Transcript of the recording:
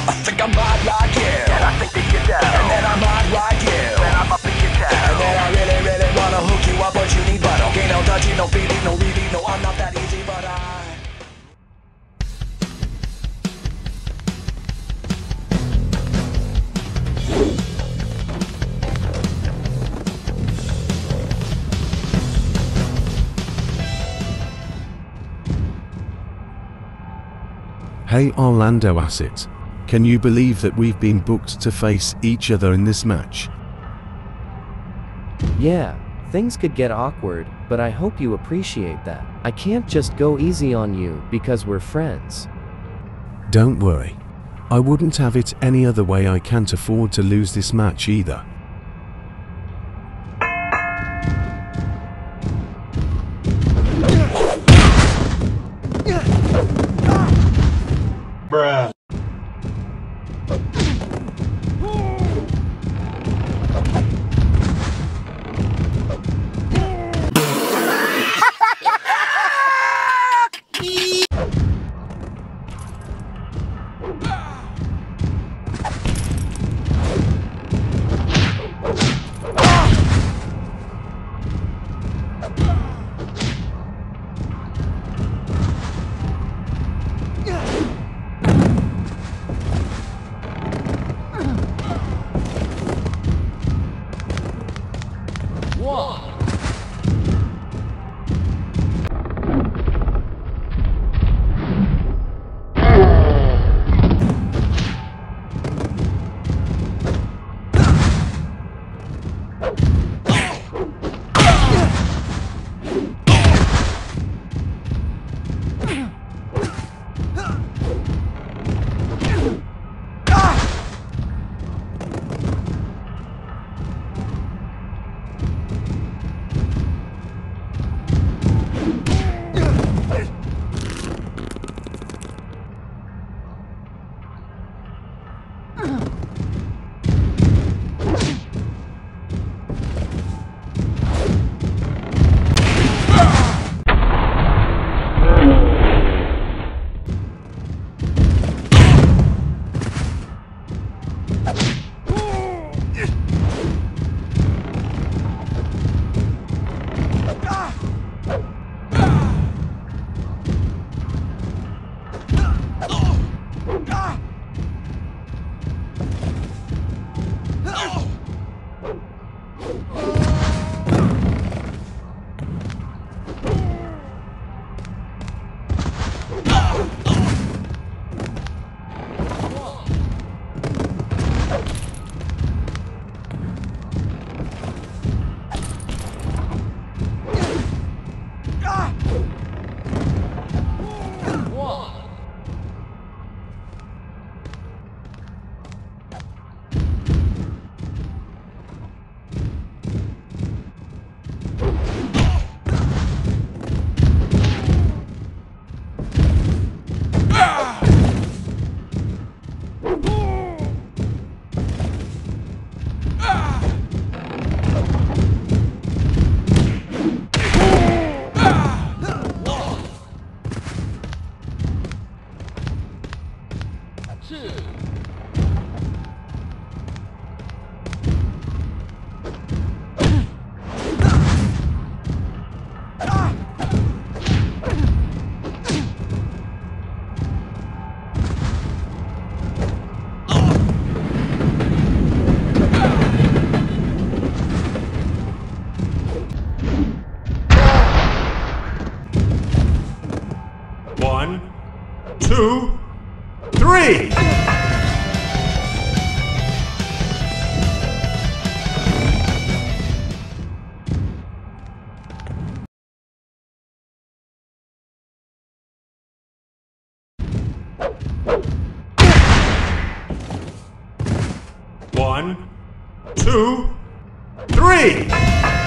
I think I'm hot like you, and I think that you're down, and then I'm hot like you, then I'm up in your town, and then I really, really wanna hook you up, but you need butter. Okay, no touchy, no feeling, no really, no, I'm not that easy, but I. Hey Orlando Acid, can you believe that we've been booked to face each other in this match? Yeah, things could get awkward, but I hope you appreciate that. I can't just go easy on you because we're friends. Don't worry, I wouldn't have it any other way. I can't afford to lose this match either. Bruh. One, two, three! One, two, three!